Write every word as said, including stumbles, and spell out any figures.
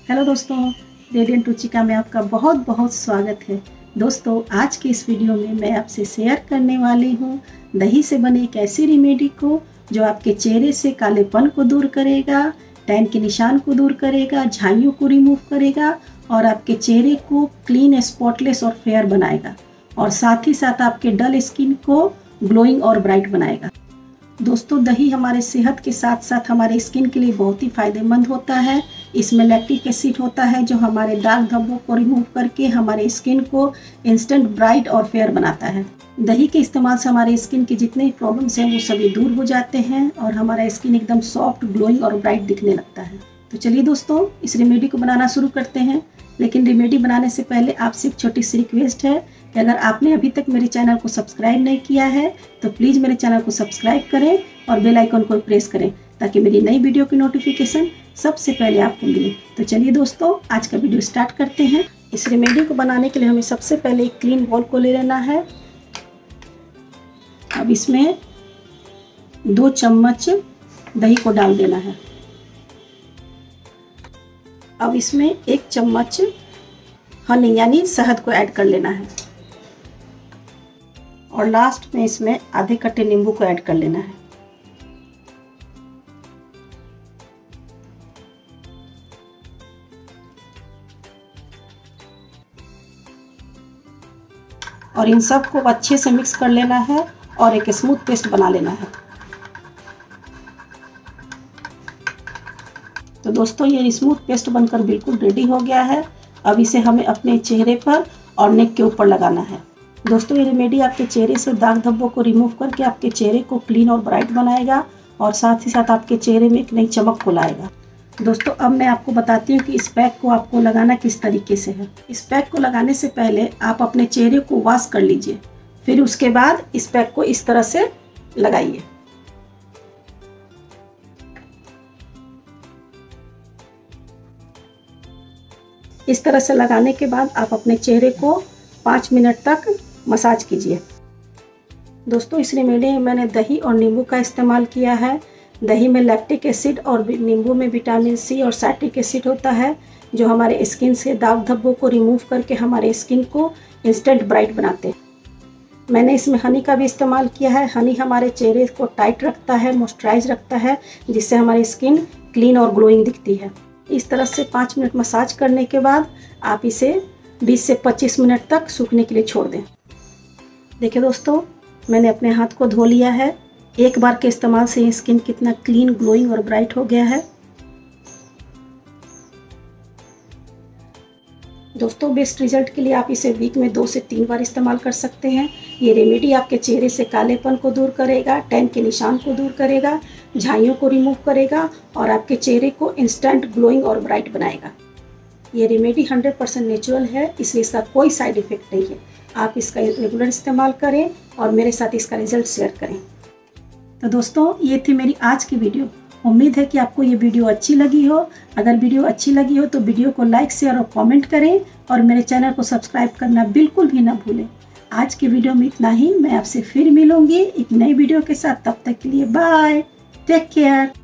Hello दोस्तों, radiant Ruchika में आपका बहुत बहुत स्वागत है। दोस्तों, आज की इस वीडियो में मैं आपसे शेयर करने वाली हूँ दही से बने एक ऐसी रेमेडी को जो आपके चेहरे से कालेपन को दूर करेगा, टैन के निशान को दूर करेगा, झाइयों को रिमूव करेगा और आपके चेहरे को क्लीन, स्पॉटलेस और फेयर बनाएगा और साथ ही साथ आपके डल स्किन को ग्लोइंग और ब्राइट बनाएगा। दोस्तों, दही हमारे सेहत के साथ साथ हमारे स्किन के लिए बहुत ही फायदेमंद होता है। इसमें लैक्टिक एसिड होता है जो हमारे दाग धब्बों को रिमूव करके हमारे स्किन को इंस्टेंट ब्राइट और फेयर बनाता है। दही के इस्तेमाल से हमारे स्किन के जितने भी प्रॉब्लम्स हैं वो सभी दूर हो जाते हैं और हमारा स्किन एकदम सॉफ्ट, ग्लोइंग और ब्राइट दिखने लगता है। तो चलिए दोस्तों, इस रेमेडी को बनाना शुरू करते हैं। लेकिन रेमेडी बनाने से पहले आपसे एक छोटी सी रिक्वेस्ट है कि अगर आपने अभी तक मेरे चैनल को सब्सक्राइब नहीं किया है तो प्लीज़ मेरे चैनल को सब्सक्राइब करें और बेल आइकन को प्रेस करें ताकि मेरी नई वीडियो की नोटिफिकेशन सबसे पहले आपको मिले। तो चलिए दोस्तों, आज का वीडियो स्टार्ट करते हैं। इस रेमेडी को बनाने के लिए हमें सबसे पहले एक क्लीन बाउल को ले लेना है। अब इसमें दो चम्मच दही को डाल देना है। अब इसमें एक चम्मच हनी यानी शहद को ऐड कर लेना है और लास्ट में इसमें आधे कटे नींबू को ऐड कर लेना है। और इन सब को अच्छे से मिक्स कर लेना है और एक स्मूथ पेस्ट बना लेना है। तो दोस्तों, ये स्मूथ पेस्ट बनकर बिल्कुल रेडी हो गया है। अब इसे हमें अपने चेहरे पर और नेक के ऊपर लगाना है। दोस्तों, ये रेमेडी आपके चेहरे से दाग धब्बों को रिमूव करके आपके चेहरे को क्लीन और ब्राइट बनाएगा और साथ ही साथ आपके चेहरे में एक नई चमक को लाएगा। दोस्तों, अब मैं आपको बताती हूँ कि इस पैक को आपको लगाना किस तरीके से है। इस पैक को लगाने से पहले आप अपने चेहरे को वॉश कर लीजिए, फिर उसके बाद इस पैक को इस तरह से लगाइए। इस तरह से लगाने के बाद आप अपने चेहरे को पाँच मिनट तक मसाज कीजिए। दोस्तों, इस रेमेडी में मैंने दही और नींबू का इस्तेमाल किया है। दही में लैक्टिक एसिड और नींबू में विटामिन सी और सैटिक एसिड होता है जो हमारे स्किन से दाग धब्बों को रिमूव करके हमारे स्किन को इंस्टेंट ब्राइट बनाते हैं। मैंने इसमें हनी का भी इस्तेमाल किया है। हनी हमारे चेहरे को टाइट रखता है, मॉइस्चराइज रखता है, जिससे हमारी स्किन क्लीन और ग्लोइंग दिखती है। इस तरह से पाँच मिनट मसाज करने के बाद आप इसे बीस से पच्चीस मिनट तक सूखने के लिए छोड़ दें। देखिए दोस्तों, मैंने अपने हाथ को धो लिया है। एक बार के इस्तेमाल से स्किन कितना क्लीन, ग्लोइंग और ब्राइट हो गया है। दोस्तों, बेस्ट रिजल्ट के लिए आप इसे वीक में दो से तीन बार इस्तेमाल कर सकते हैं। ये रेमेडी आपके चेहरे से कालेपन को दूर करेगा, टैन के निशान को दूर करेगा, झाइयों को रिमूव करेगा और आपके चेहरे को इंस्टेंट ग्लोइंग और ब्राइट बनाएगा। ये रेमेडी हंड्रेड परसेंट नेचुरल है, इसलिए इसका कोई साइड इफ़ेक्ट नहीं है। आप इसका रेगुलर इस्तेमाल करें और मेरे साथ इसका रिजल्ट शेयर करें। तो दोस्तों, ये थी मेरी आज की वीडियो। उम्मीद है कि आपको ये वीडियो अच्छी लगी हो। अगर वीडियो अच्छी लगी हो तो वीडियो को लाइक, शेयर और कमेंट करें और मेरे चैनल को सब्सक्राइब करना बिल्कुल भी ना भूलें। आज की वीडियो में इतना ही। मैं आपसे फिर मिलूंगी एक नई वीडियो के साथ। तब तक के लिए बाय, टेक केयर।